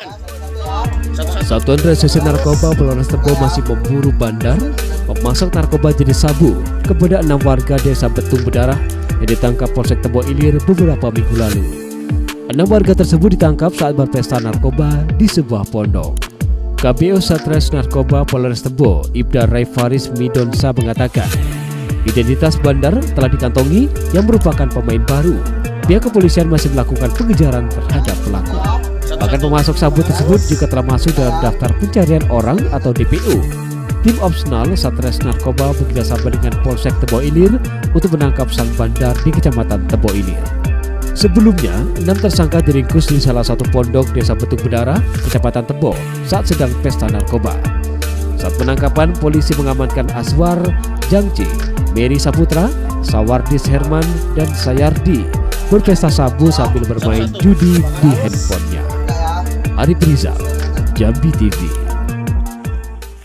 Satuan Reserse Narkoba Polres Tebo masih memburu bandar pemasok narkoba jenis sabu kepada 6 warga desa Betung Berdarah yang ditangkap Polsek Tebo Ilir beberapa minggu lalu. 6 warga tersebut ditangkap saat berpesta narkoba di sebuah pondok. KBO Satres Narkoba Polres Tebo, Ibda Rai Faris Midonsa mengatakan, identitas bandar telah dikantongi yang merupakan pemain baru. Pihak kepolisian masih melakukan pengejaran terhadap pelaku. Bahkan pemasok sabu tersebut juga telah masuk dalam daftar pencarian orang atau DPO. Tim opsional Satres Narkoba bekerjasama dengan Polsek Tebo Ilir untuk menangkap sang bandar di Kecamatan Tebo Ilir. Sebelumnya, 6 tersangka diringkus di salah satu pondok desa Betung Berdarah, Kecamatan Tebo, saat sedang pesta narkoba. Saat penangkapan, polisi mengamankan Aswar, Jangci, Mary Saputra, Sawardis Herman, dan Sayardi berpesta sabu sambil bermain judi di handphonenya. Arif Rizal, Jambi TV.